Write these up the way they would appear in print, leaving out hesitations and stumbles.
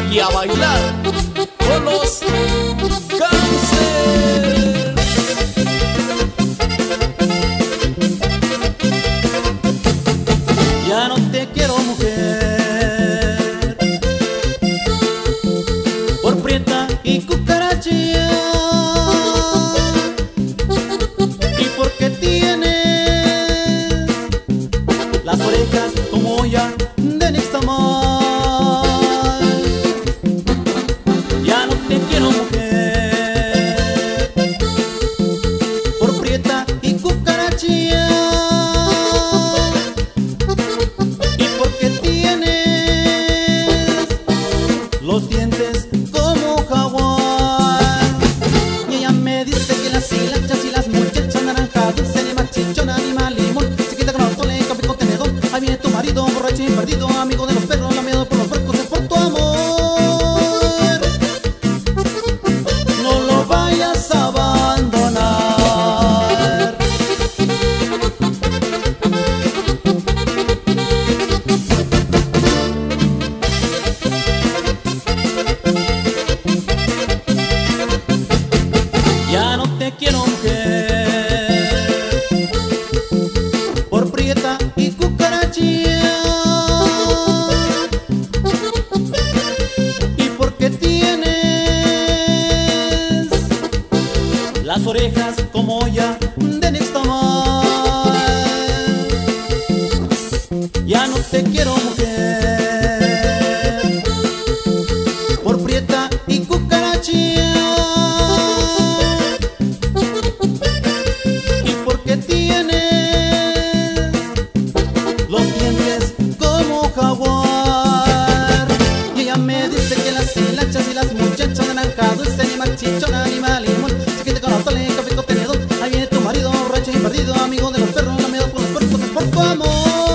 y a bailar con los Cáncer. Ya no te quiero, mujer, por prieta y cucarachilla, y porque tienes las orejas como olla de nixtamal. Ya no te quiero, mujer, por prieta y cucarachilla, y porque tienes los dientes como jaguar. Y ella me dice que las hilachas y las muchachas naranja dulce de machichón, animal, limón, chiquita con autole, café con tenedor. Ahí viene tu marido, borracho y perdido, amigo de los perros, lameado por los puercos, es por tu amor. No lo vayas a abandonar. Ya no te quiero, mujer, por prieta y cucarachilla, y porque tienes las orejas como olla de nixtamal. Ya no te quiero, mujer, por prieta y cucarachilla, y porque tienes los dientes como jaguar. Y ella me dice que las hilachas y las muchachas naranja dulce ni machichón, animal, limón, chiquita con autole, café con tenedor. Ahí viene tu marido, borracho y perdido, amigo de los perros, lameado por los puercos, es por tu amor.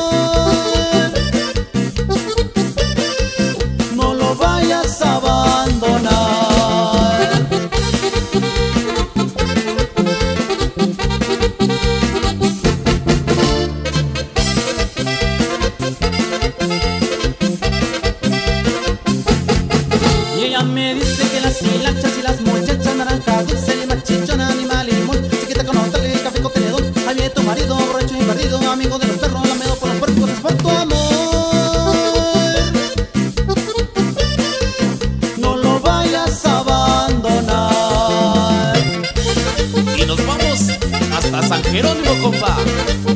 No lo vayas a abandonar. Y ella me dice que las hilachas y las muchachas naranja dulce y machichón, animal, limón, chiquita con autole, café con tenedor. Ahí viene tu marido, borracho y perdido, amigo de los perros, lameado por los puercos, es por tu amor. No lo vayas a abandonar. Y nos vamos hasta San Jerónimo, compa.